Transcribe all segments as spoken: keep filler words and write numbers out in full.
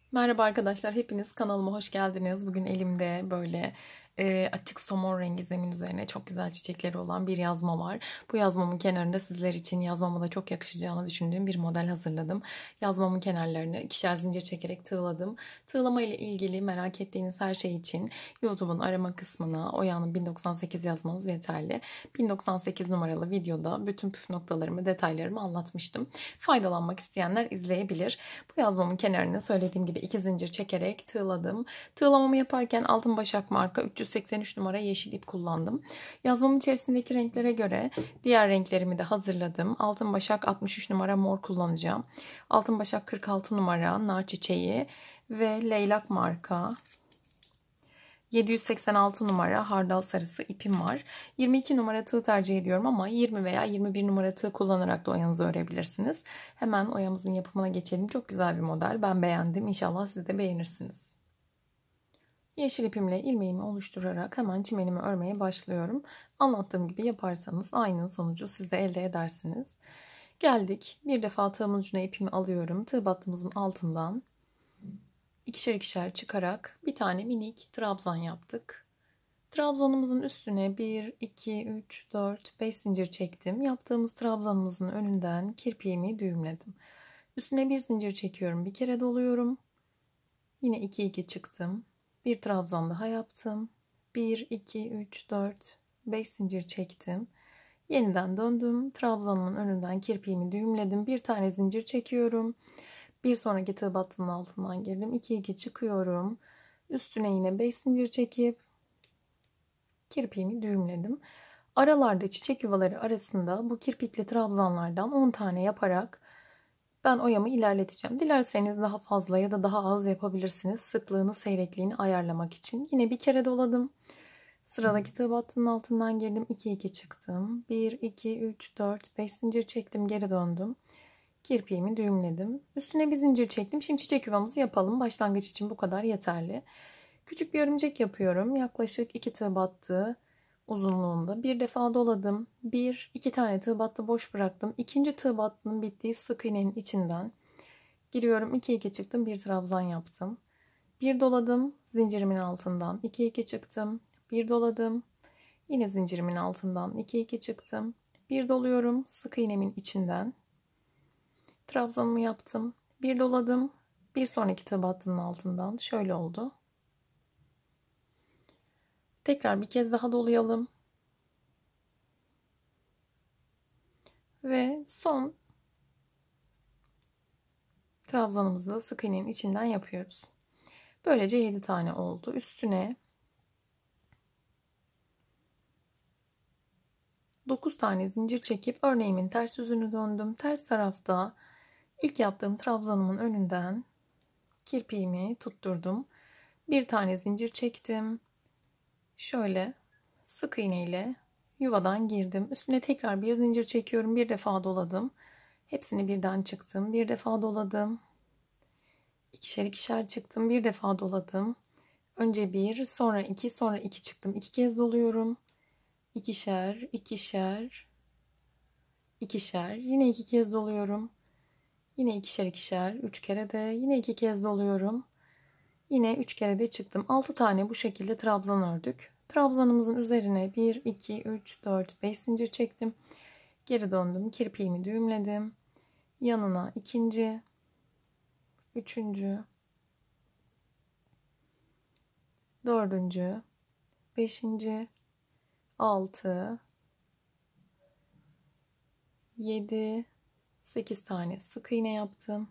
Merhaba arkadaşlar, hepiniz kanalıma hoş geldiniz. Bugün elimde böyle e, açık somon rengi zemin üzerine çok güzel çiçekleri olan bir yazma var. Bu yazmamın kenarında sizler için yazmama da çok yakışacağını düşündüğüm bir model hazırladım. Yazmamın kenarlarını ikişer zincir çekerek tığladım. Tığlama ile ilgili merak ettiğiniz her şey için YouTube'un arama kısmına Oya'nın bin doksan sekiz yazmanız yeterli. bin doksan sekiz numaralı videoda bütün püf noktalarımı, detaylarımı anlatmıştım. Faydalanmak isteyenler izleyebilir. Bu yazmamın kenarını söylediğim gibi iki zincir çekerek tığladım. Tığlamamı yaparken Altın Başak marka üç yüz seksen üç numara yeşil ip kullandım. Yazmamın içerisindeki renklere göre diğer renklerimi de hazırladım. Altın Başak altmış üç numara mor kullanacağım. Altın Başak kırk altı numara nar çiçeği ve Leylak marka yedi yüz seksen altı numara hardal sarısı ipim var. yirmi iki numara tığ tercih ediyorum ama yirmi veya yirmi bir numara tığ kullanarak da oyanızı örebilirsiniz. Hemen oyamızın yapımına geçelim. Çok güzel bir model. Ben beğendim. İnşallah siz de beğenirsiniz. Yeşil ipimle ilmeğimi oluşturarak hemen çimenimi örmeye başlıyorum. Anlattığım gibi yaparsanız aynı sonucu siz de elde edersiniz. Geldik. Bir defa tığımın ucuna ipimi alıyorum. Tığ battığımızın altından İkişer ikişer çıkarak bir tane minik trabzan yaptık. Trabzanımızın üstüne bir, iki, üç, dört, beş zincir çektim. Yaptığımız trabzanımızın önünden kirpiğimi düğümledim. Üstüne bir zincir çekiyorum. Bir kere doluyorum. Yine iki iki çıktım. Bir trabzan daha yaptım. bir, iki, üç, dört, beş zincir çektim. Yeniden döndüm. Trabzanımın önünden kirpiğimi düğümledim. Bir tane zincir çekiyorum. Bir sonraki tığ battının altından girdim. iki iki çıkıyorum. Üstüne yine beş zincir çekip kirpiğimi düğümledim. Aralarda çiçek yuvaları arasında bu kirpikli trabzanlardan on tane yaparak ben oyamı ilerleteceğim. Dilerseniz daha fazla ya da daha az yapabilirsiniz. Sıklığını, seyrekliğini ayarlamak için. Yine bir kere doladım. Sıradaki tığ battının altından girdim. iki iki çıktım. bir, iki, üç, dört, beş zincir çektim. Geri döndüm. Kirpiğimi düğümledim. Üstüne bir zincir çektim. Şimdi çiçek yuvamızı yapalım. Başlangıç için bu kadar yeterli. Küçük bir örümcek yapıyorum. Yaklaşık iki tığ battı uzunluğunda. Bir defa doladım. Bir, iki tane tığ battı boş bıraktım. İkinci tığ battının bittiği sık iğnenin içinden giriyorum. iki iki çıktım. Bir trabzan yaptım. Bir doladım. Zincirimin altından. iki iki çıktım. Bir doladım. Yine zincirimin altından. iki iki çıktım. Bir doluyorum. Sık iğnemin içinden. Trabzanımı yaptım. Bir doladım. Bir sonraki tığ battının altından. Şöyle oldu. Tekrar bir kez daha dolayalım. Ve son trabzanımızı da sık iğnenin içinden yapıyoruz. Böylece yedi tane oldu. Üstüne dokuz tane zincir çekip örneğimin ters yüzünü döndüm. Ters tarafta ilk yaptığım trabzanımın önünden kirpiğimi tutturdum. Bir tane zincir çektim. Şöyle sık iğne ile yuvadan girdim. Üstüne tekrar bir zincir çekiyorum. Bir defa doladım. Hepsini birden çıktım. Bir defa doladım. İkişer ikişer çıktım. Bir defa doladım. Önce bir, sonra iki, sonra iki çıktım. İki kez doluyorum. İkişer, ikişer, ikişer. Yine iki kez doluyorum. Yine ikişer ikişer. Üç kere de yine iki kez doluyorum. Yine üç kere de çıktım. Altı tane bu şekilde trabzan ördük. Trabzanımızın üzerine bir, iki, üç, dört, beş zincir çektim. Geri döndüm. Kirpiğimi düğümledim. Yanına ikinci, üçüncü, dördüncü, beşinci, altı, yedi, sekiz tane sık iğne yaptım.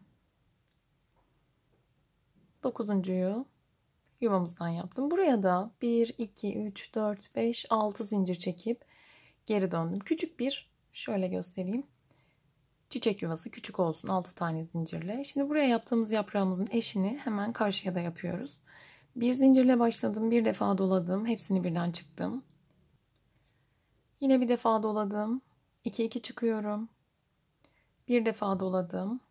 dokuzuncuyu yuvamızdan yaptım. Buraya da bir, iki, üç, dört, beş, altı zincir çekip geri döndüm. Küçük bir, şöyle göstereyim. Çiçek yuvası küçük olsun, altı tane zincirle. Şimdi buraya yaptığımız yaprağımızın eşini hemen karşıya da yapıyoruz. Bir zincirle başladım. Bir defa doladım. Hepsini birden çıktım. Yine bir defa doladım. iki iki çıkıyorum. Bir defa doladım.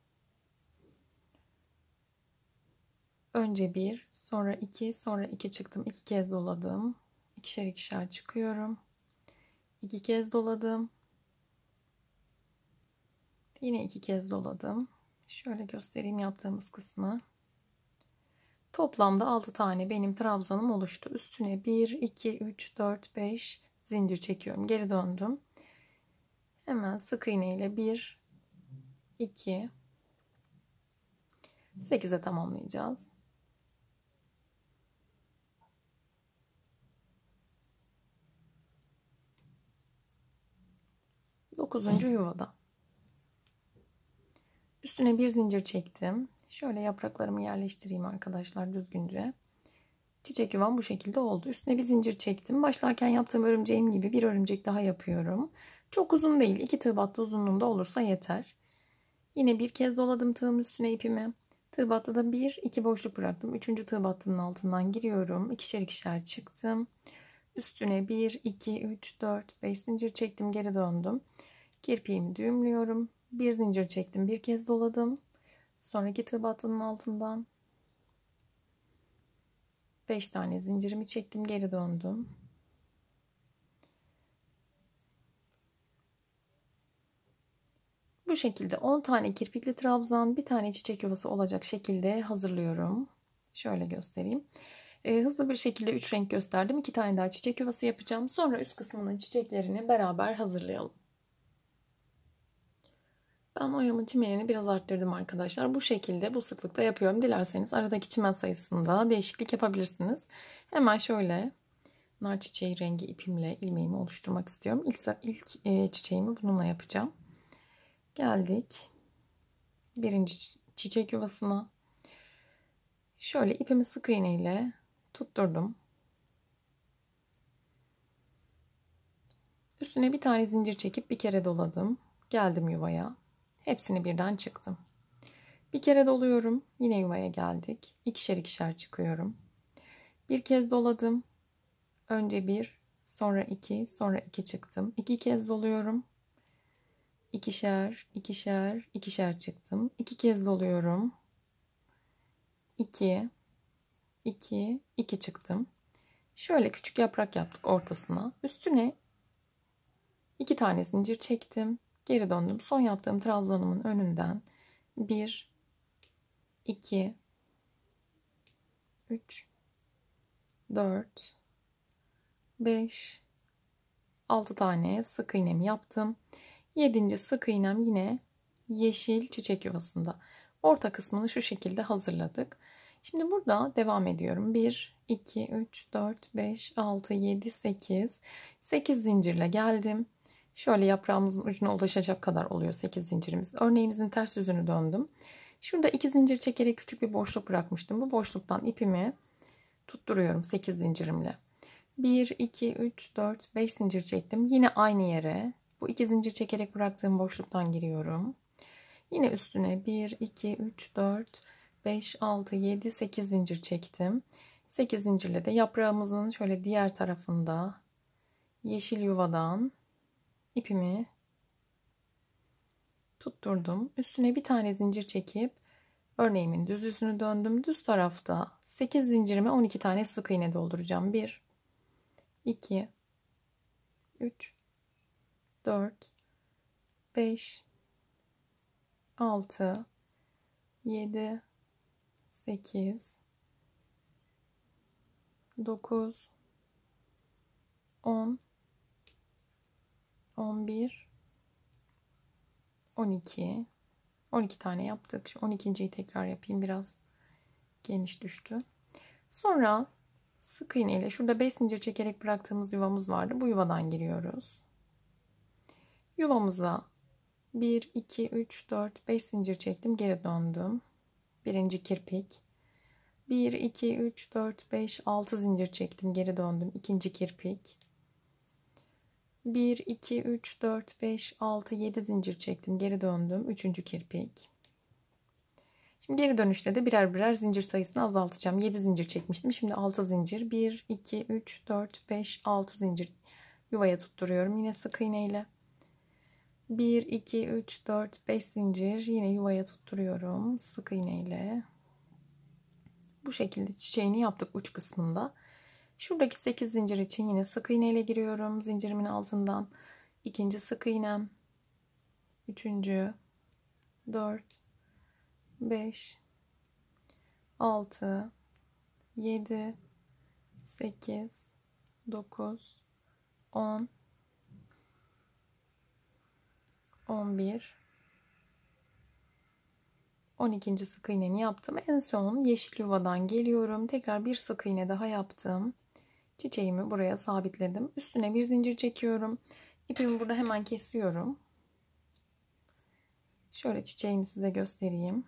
Önce bir, sonra iki, sonra iki çıktım. İki kez doladım. İkişer ikişer çıkıyorum. İki kez doladım. Yine iki kez doladım. Şöyle göstereyim yaptığımız kısmı. Toplamda altı tane benim trabzanım oluştu. Üstüne bir, iki, üç, dört, beş zincir çekiyorum. Geri döndüm. Hemen sık iğne ile bir, iki, sekize tamamlayacağız. dokuzuncu yuvada. Üstüne bir zincir çektim. Şöyle yapraklarımı yerleştireyim arkadaşlar düzgünce. Çiçek yuvam bu şekilde oldu. Üstüne bir zincir çektim. Başlarken yaptığım örümceğim gibi bir örümcek daha yapıyorum. Çok uzun değil. iki tığ battı uzunluğunda olursa yeter. Yine bir kez doladım tığımın üstüne ipimi. Tığ battıda bir, iki boşluk bıraktım. Üçüncü tığ battının altından giriyorum. İkişer ikişer çıktım. Üstüne bir, iki, üç, dört, beş zincir çektim. Geri döndüm. Kirpiğimi düğümlüyorum. Bir zincir çektim. Bir kez doladım. Sonraki tığ battının altından beş tane zincirimi çektim. Geri döndüm. Bu şekilde on tane kirpikli trabzan, bir tane çiçek yuvası olacak şekilde hazırlıyorum. Şöyle göstereyim. E, hızlı bir şekilde üç renk gösterdim. iki tane daha çiçek yuvası yapacağım. Sonra üst kısmının çiçeklerini beraber hazırlayalım. Ben oyamın çimenini biraz arttırdım arkadaşlar. Bu şekilde bu sıklıkta yapıyorum. Dilerseniz aradaki çimen sayısında değişiklik yapabilirsiniz. Hemen şöyle nar çiçeği rengi ipimle ilmeğimi oluşturmak istiyorum. İlk, ilk e, çiçeğimi bununla yapacağım. Geldik birinci çiçek yuvasına. Şöyle ipimi sık iğne ile tutturdum. Üstüne bir tane zincir çekip bir kere doladım. Geldim yuvaya. Hepsini birden çıktım. Bir kere doluyorum. Yine yuvaya geldik. İkişer ikişer çıkıyorum. Bir kez doladım. Önce bir, sonra iki, sonra iki çıktım. İki kez doluyorum. İkişer, ikişer, ikişer çıktım. İki kez doluyorum. iki, iki, iki çıktım. Şöyle küçük yaprak yaptık ortasına. Üstüne iki tane zincir çektim. Geri döndüm. Son yaptığım trabzanımın önünden bir, iki, üç, dört, beş, altı tane sık iğnemi yaptım. yedinci sık iğnem yine yeşil çiçek yuvasında. Orta kısmını şu şekilde hazırladık. Şimdi burada devam ediyorum. bir, iki, üç, dört, beş, altı, yedi, sekiz. sekiz zincirle geldim. Şöyle yaprağımızın ucuna ulaşacak kadar oluyor sekiz zincirimiz. Örneğimizin ters yüzünü döndüm. Şurada iki zincir çekerek küçük bir boşluk bırakmıştım. Bu boşluktan ipimi tutturuyorum sekiz zincirimle. bir, iki, üç, dört, beş zincir çektim. Yine aynı yere bu iki zincir çekerek bıraktığım boşluktan giriyorum. Yine üstüne bir, iki, üç, dört, beş, altı, yedi, sekiz zincir çektim. sekiz zincirle de yaprağımızın şöyle diğer tarafında yeşil yuvadan ipimi tutturdum. Üstüne bir tane zincir çekip örneğimin düz yüzünü döndüm. Düz tarafta sekiz zincirime on iki tane sık iğne dolduracağım. bir, iki, üç, dört, beş, altı, yedi, sekiz, dokuz, on, on bir, on iki, on iki tane yaptık. Şu on ikinciyi tekrar yapayım. Biraz geniş düştü. Sonra sık iğne ile şurada beş zincir çekerek bıraktığımız yuvamız vardı. Bu yuvadan giriyoruz. Yuvamıza bir, iki, üç, dört, beş zincir çektim. Geri döndüm. Birinci kirpik. bir, iki, üç, dört, beş, altı zincir çektim. Geri döndüm. İkinci kirpik. bir, iki, üç, dört, beş, altı, yedi zincir çektim. Geri döndüm. Üçüncü kirpik. Şimdi geri dönüşte de birer birer zincir sayısını azaltacağım. yedi zincir çekmiştim. Şimdi altı zincir. bir, iki, üç, dört, beş, altı zincir yuvaya tutturuyorum. Yine sık iğne ile. bir, iki, üç, dört, beş zincir. Yine yuvaya tutturuyorum. Sık iğne ile. Bu şekilde çiçeğini yaptık uç kısmında. Şuradaki sekiz zincir için yine sık iğne ile giriyorum. Zincirimin altından ikinci sık iğnem. Üçüncü. dört. beş. altı. yedi, sekiz, dokuz, on, on bir, on ikinci sık iğnemi yaptım. En son yeşil yuvadan geliyorum. Tekrar bir sık iğne daha yaptım. Çiçeğimi buraya sabitledim. Üstüne bir zincir çekiyorum. İpimi burada hemen kesiyorum. Şöyle çiçeğimi size göstereyim.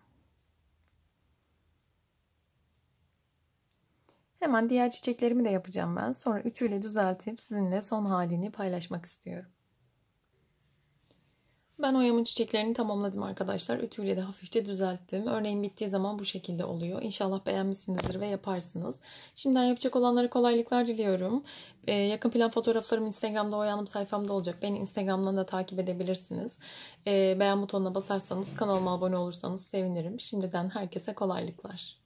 Hemen diğer çiçeklerimi de yapacağım ben. Sonra ütüyle düzeltip sizinle son halini paylaşmak istiyorum. Ben oyamın çiçeklerini tamamladım arkadaşlar. Ütüyle de hafifçe düzelttim. Örneğin bittiği zaman bu şekilde oluyor. İnşallah beğenmişsinizdir ve yaparsınız. Şimdiden yapacak olanlara kolaylıklar diliyorum. Ee, yakın plan fotoğraflarım Instagram'da Oya Hanım sayfamda olacak. Beni Instagram'dan da takip edebilirsiniz. Ee, beğen butonuna basarsanız, kanalıma abone olursanız sevinirim. Şimdiden herkese kolaylıklar.